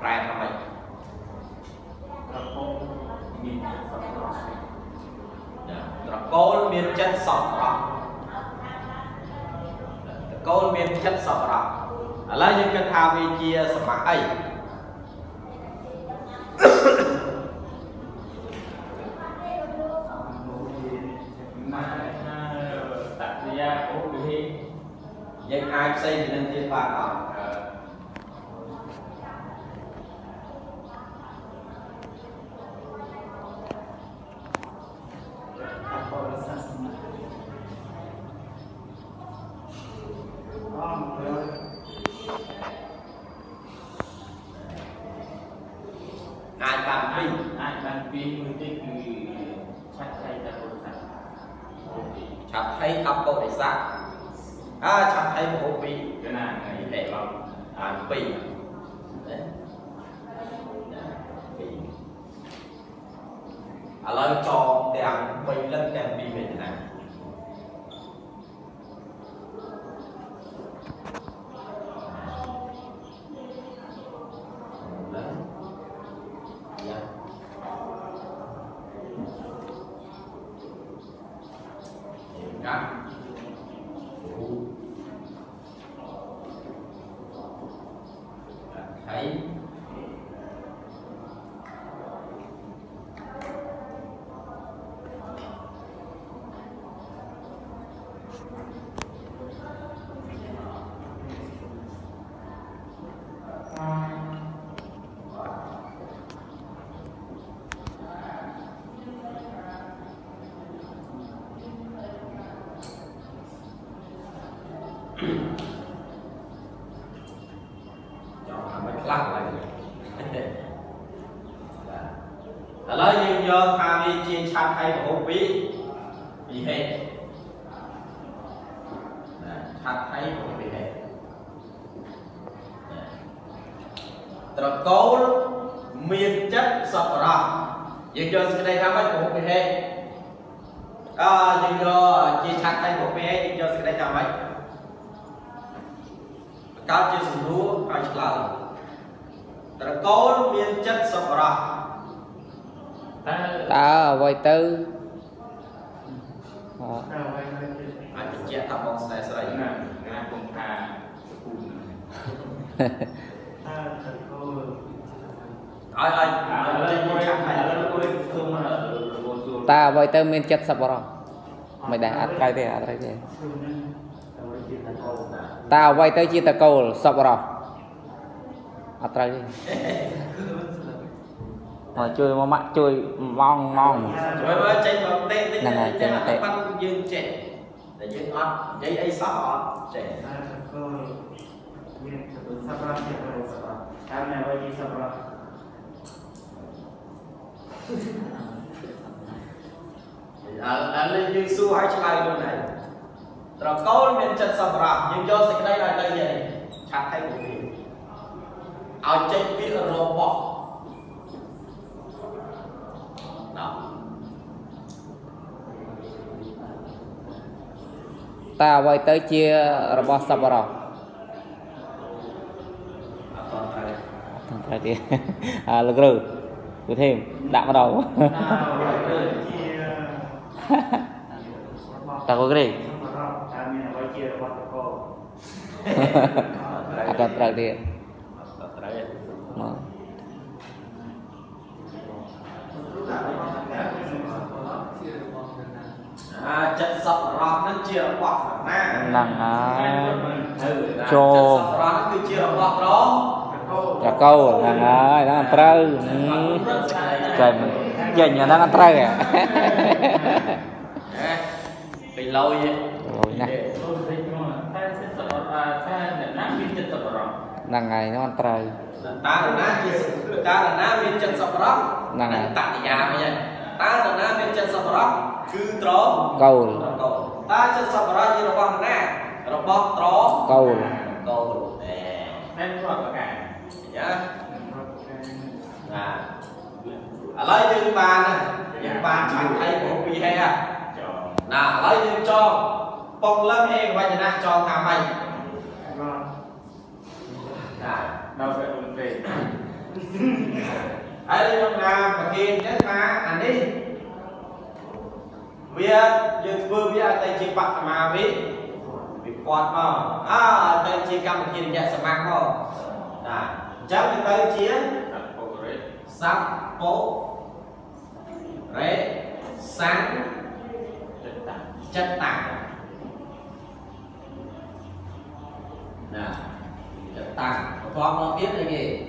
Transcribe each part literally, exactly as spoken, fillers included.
prai tham ấy rồi cô miền chất sọt rồi cô miền chất sọt rồi lấy những cái thao vi chia sầm mã ấy dân ai xây nên thiên bản đó ai bàn pin ai bàn pin người ta cứ chặt thay ta bộ sạch chặt thay tập bộ để sạch à chặt thay bộ pin cái này này để vào à pin à lấy cho đèn pin lên đèn pin về thế này thấy lắc lại lấy những do tham vi chia chặt hay bộ phí vì hết chặt hay bộ phí hết rồi cố miền chất sập ra những do cái đây tham mấy bộ phí hết à những do chia chặt hay bộ phí hết những do cái đây tham mấy cao chia sẻ lúa cao chia là rồi có miền chất sập ra ta vay tư anh chị chia thằng bông sài sài nè nè cùng thà ai ai ta vay tư miền chất sập ra mày đại ăn cái gì ăn cái gì ta vay tư chia ta câu sập ra ăn cái gì mà chơi mà mắc chơi mong mong này này chơi tệ dương trẻ để dương ăn giấy ấy sợ trẻ ở lên dương xu hay chơi luôn này rồi có miền chân sầm rạp nhưng do sự đây là đây vậy chặt thay của mình ao chơi biết robot ta vay tới chia robot sập ra thằng trai đi à lực rồi cứ thêm đạm vào đầu ta có cái gì akan trai đi à chất sập rọt nó chia bọt na năng á cho sập rọt nó cứ chia bọt đó là câu năng ơi đang ăn trâu trời giờ nhà đang ăn trâu à bị lâu vậy rồi nè năng ngày nó ăn trâu ta là ná ta là ná viên chân sập rọt năng tại nhà vậy ta là ná viên chân sập rọt cứ tró câu ta chân sập ra như là con nè rồi bóp tró câu câu nè em có cả cả nhá à lấy những bàn này những bàn chẳng thấy của vị hay à nè lấy những cho bông lâm em và nhà cho thằng mày nè đâu phải ổn về ở đây trong là và kia nhất mà anh đi việc việc vừa việc tay chỉ bạc mà biết việc quạt mà à tay chỉ cầm kia nhận sắm mang không à chắc cái tay chỉ sắp phố rễ sáng chất tảng nè chất tảng có nó biết là gì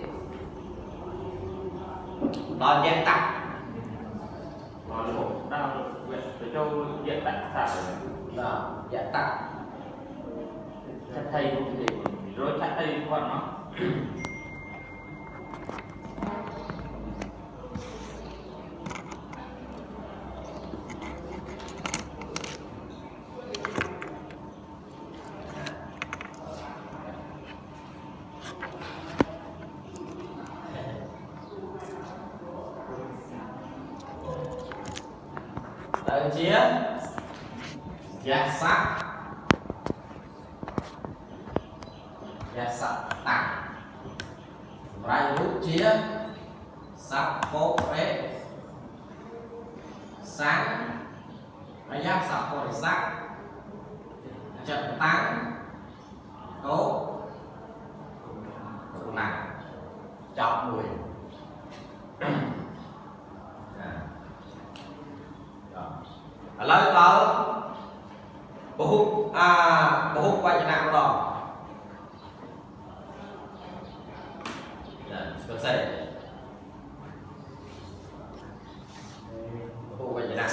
nó chất tảng nó là đau để cho chất tảng xả đó chất tảng chất thầy cũng gì rồi chất thầy còn nó Đợi chia giá sắc giá sắc tặng rai rút chia sắc phố rễ sáng rai giá sắc phố rễ sắc trận tăng cố cũng nặng chọc mùi lời tớ bộ hút à bộ hút quay cho nào đó được xây bộ hút quay cho nào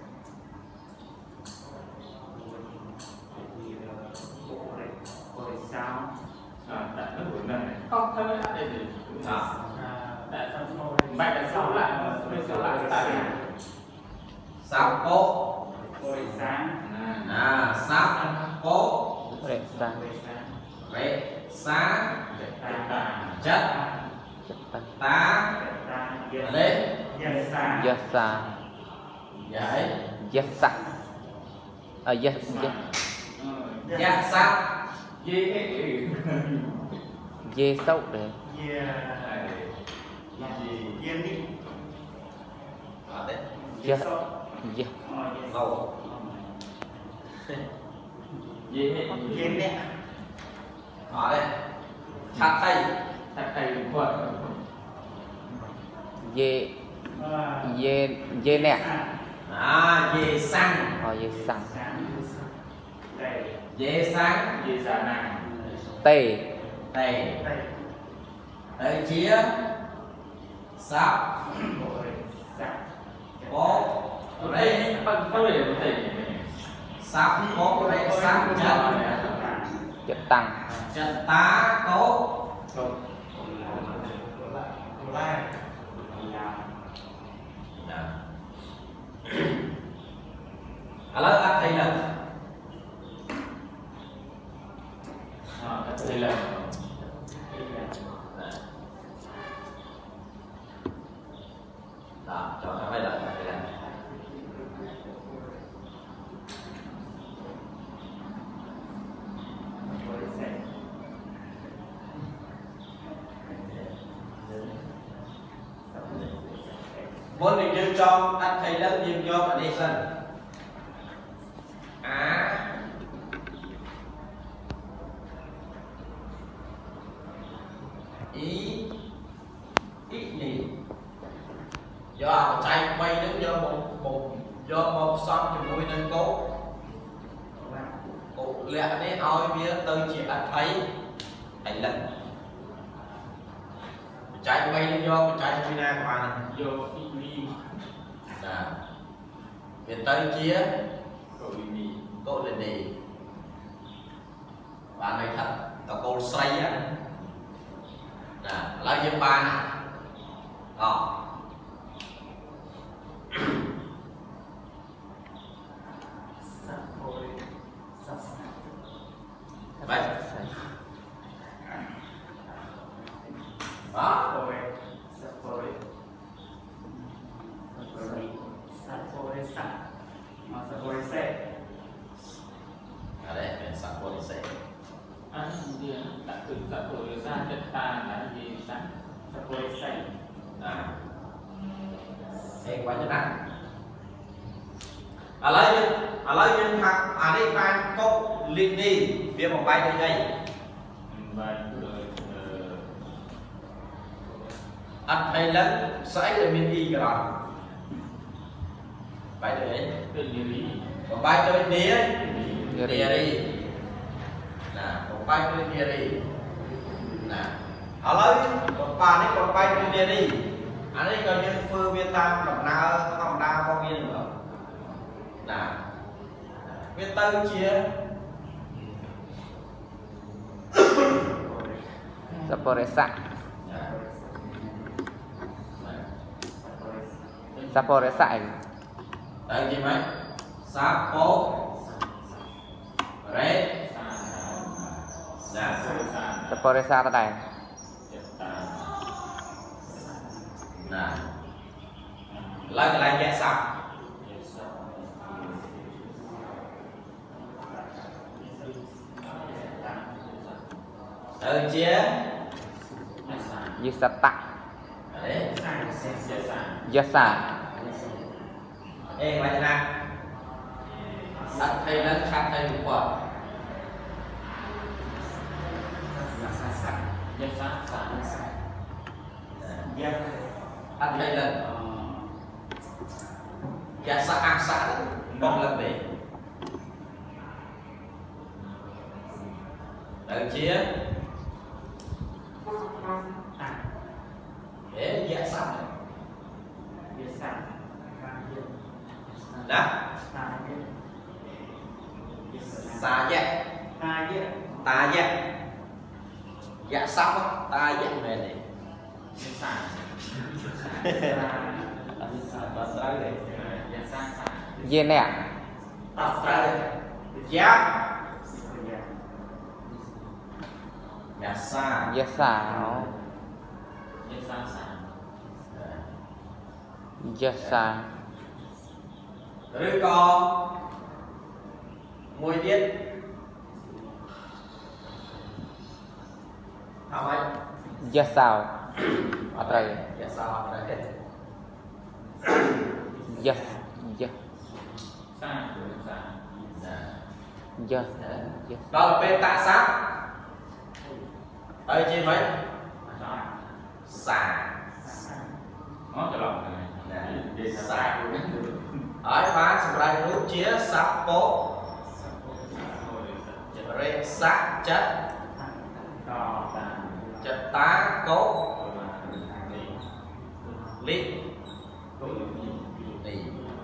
sao à tại nó buồn này không thôi đã đây thì à tại sao thôi bạn đã sao lại bây giờ lại tại sắp cố buổi sáng à sắp cố rễ sáng rễ sáng chất chất tá lên giá xa giải giá sắc à giá giá giá sắc dê dê sâu đấy ở đấy giá giá dầu dê dê ở đây chặt tay chặt tay đúng quần dê dê dê nè à dê xăng ờ dê xăng dê sáng dê sáng này tê tề tề chia sắp cố đây phân phân biệt một thể sắp cố đây sắp chân chất tăng chân tá cố à lớp ăn thì là đây là đó cho nó phải là phải là muốn mình đưa cho ăn thầy lớp nhìn cho bạn đi sân á ý ít nhỉ do chạy bay đến do một một do một xong cho mùi nên cố cố lẽ đấy oi bia tôi chỉ ăn thấy thành lần chạy bay đến do chạy Việt Nam mà này vô đi à Việt Tây chia rồi đi cô lên đi bạn này thật tao cô say á nè lấy giúp ba nè đó vậy đó rồi rồi rồi sạch mà rồi xe ở đây mình sắp cô đi xe anh đi đã từ đã rồi ra đất ta là gì sáng Ê, quá chân nặng. À lấy nhưng, à lấy nhưng thằng, à đây bạn có liên đi, việc một bài đây đây. Anh hay lớn, sẽ để mình đi cả đó. Bài đấy. Một bài tôi đi ấy. Đi đi. Nè, một bài tôi đi đi. Nè. À lấy, một bài này một bài tôi đi đi. Anh ấy coi như phương viên tam đồng nào không đa bao nhiêu nữa. Nè. Viên tư chia. Saporesa. Saporesa. Đây gì mấy? Sapo. Re. Nè. Saporesa ở đây. Nè. Lấy cái này vẽ sọc. Từ chia. Yusata. Đấy. Yasa. Ê, ngoài nè. Sạch thầy lên sạch thầy một quả. Anh thầy lên. Dạ xa ăn xa một lần đi. Từ chia. Để dạ xa. Đó. Xa dạ. Ta dạ. Dạ xong á. Ta dạ về này. Ye nè. Dạ. Dạ xa. Yasa. Yasa. Rồi có mùi tiết. How much? Yasao. Ở đây. Yasao ở đây. Yes. Yes. Yes. Yes. Đó là bên tạ sát. Đây trên mấy? Xà. Nó cho lòng này. Xà. Ở bán sắp ra nút chia sắp bố. Rồi sát chất. Chất tá cốt. Lít. Đi.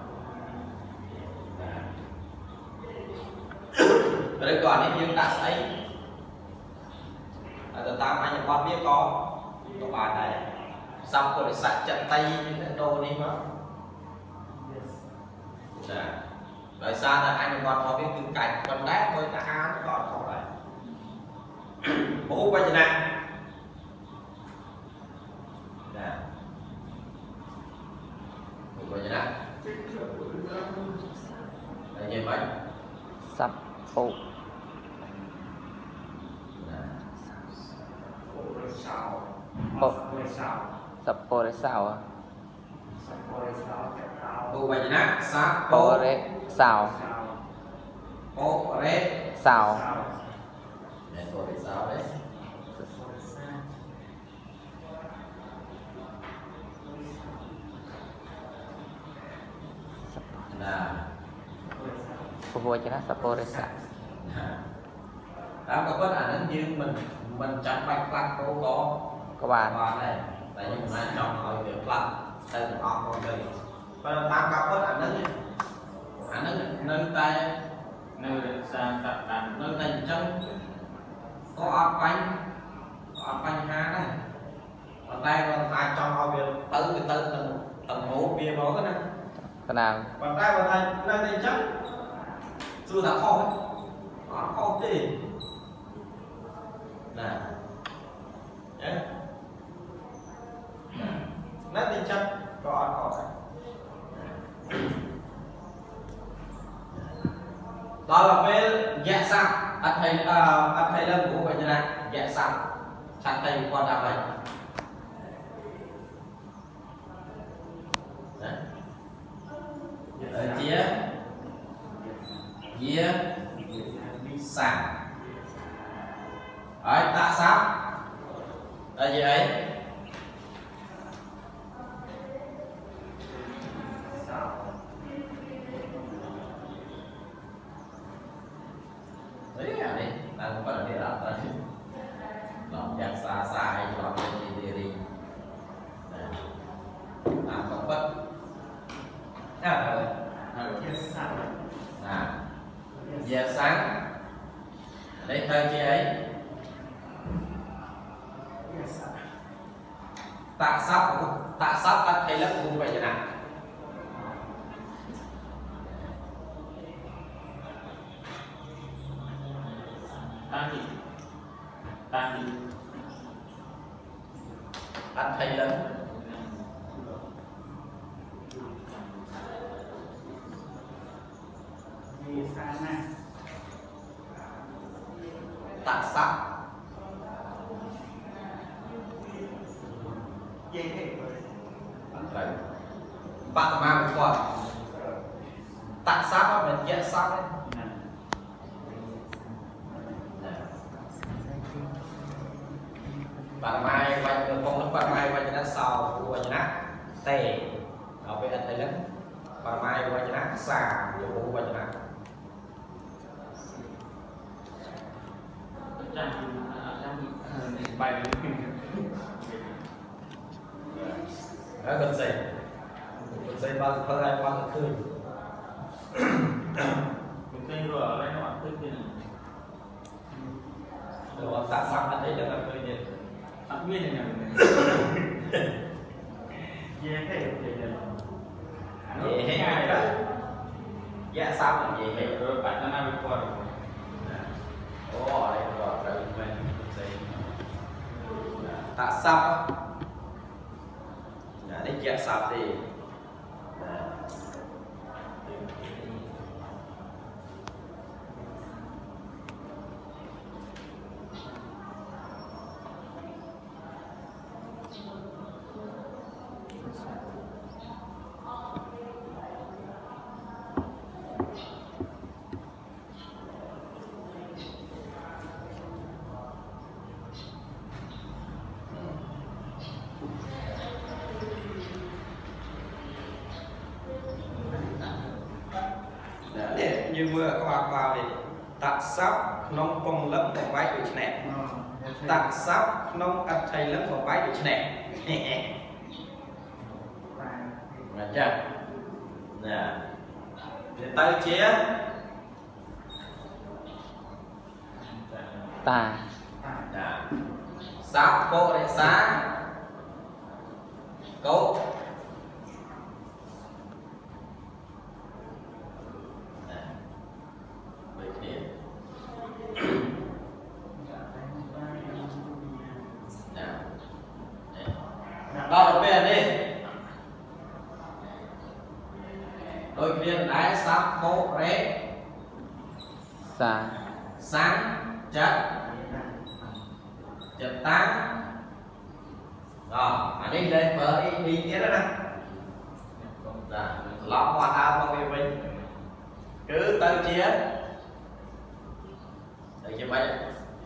Ở đây còn những dương đã xây. Ở tam anh con biết có. Có bài này. Xong rồi để sạch chân tay những đồ đi mà. Rồi sao là anh còn có biết từng cảnh còn đát thôi ta áo nó còn không phải. Bố quay cho nè. Nè. Bố quay cho nè. Đây nhìn mấy. Sắp phụ. Saporesa. Bố quay cho nè. Saporesa. Sao. Để tôi để sao đấy. Nah. Phục cho nó Saporesa. Đó có bất ảnh như mình mình chọn bạch lăng cô có có bàn này. Tại vì mình chọn hỏi việc lăng tên là họ con đây. Và tam cặp bất ảnh đấy. Ảnh đấy nơi tay nơi xa tận tận nơi thành chân có áp bánh có áp bánh há này ở đây là hai trong họ việc tới cái tới tầng tầng một bia đó cái này cái nào còn đây là thành nơi thành chân chưa đã kho hết nó kho gì nè nhé nơi thành chân có áp kho đó là bên dạ sao anh thầy uh, anh thầy lâm cũng vậy như này dạ sao sang thầy quan trọng này tới chia chia sẵn đấy tạ sắp là gì ấy đấy à đi đang có là đi làm đấy làm nhạc xa xa hay làm gì gì đi làm công bất à rồi à giờ sáng đây thời chi ấy tạ sắp tạ sắp ta thấy là cùng vậy nào ta thì ta thì anh thấy lớn tạ sắp bạn mà một con tạ sắp mình dễ sắp đấy bạn mai quay được con bạn mai quay cho nó sau quay cho nó tè ở bên thấy lớn bạn mai quay cho nó xà vô quay cho nó bài đó cần xây cần xây bao giờ ai bao giờ khơi mình xây rồi ở đây nó khơi thì rồi tạ sắp anh thấy là khơi gì tạm biên này này dễ thế dễ hết đó dạ sao là dễ hết rồi bạn ta làm qua rồi ồ đây rồi đây mình xây tạ sắp đấy dạ sắp thì như mưa các bạn vào thì tạ sắp nông công lắm một váy của nè tạ sắp nông ăn thầy lắm một váy của nè là chưa nè thì tay chia ta sắp bộ để sáng cấu đó là bên đi đôi viên đáy sắp bộ rễ sa sáng chất chất tán rồi anh đi lên mở đi đi tiếp đó nè lọc hoàn hảo bằng việc mình cứ tới chia tới chia mấy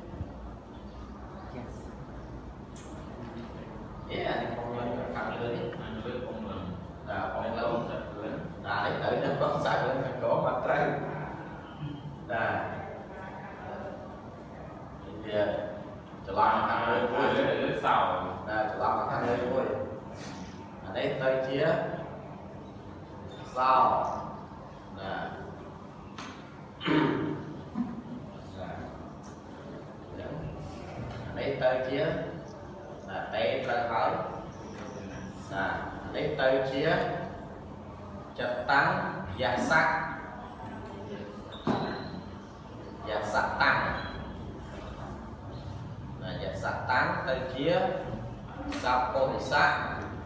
yeah thì con lên phẳng lưới lưới con lên là con lớn là đấy tới nó có sai lên thành có mặt trái là thì trở lại thằng ơi vui lưới sào là trở lại thằng ơi vui ở đây tới chia sao là lấy tơi chia là té ra khỏi là lấy tơi chia chặt tăng và sắc và sắc tăng là và sắc tăng tơi chia sắp cô thì sắc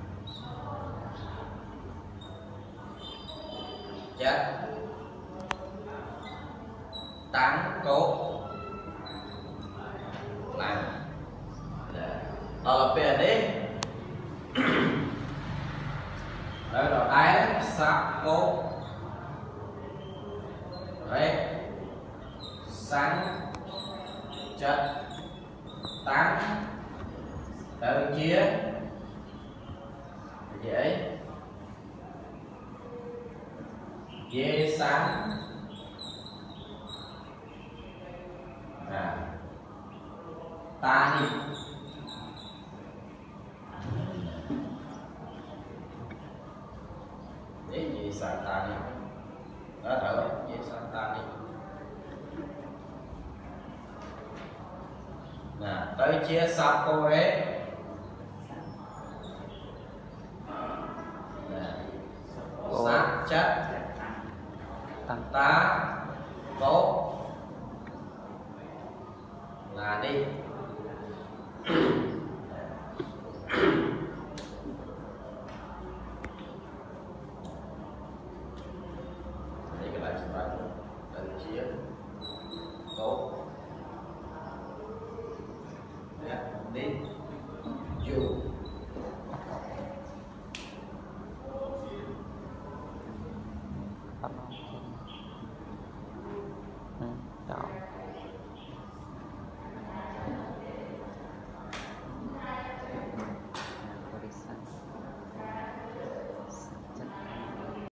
chất tăng cố làm đó là bên đi đó là đáy sắp cố tám tới chia dễ dễ sáng à ta đi dễ gì sáng ta đi đó thở dễ sáng ta đi nè tới chia sắp cô ấy sát chất ta tốt là đi đây cái lại chúng ta tới chia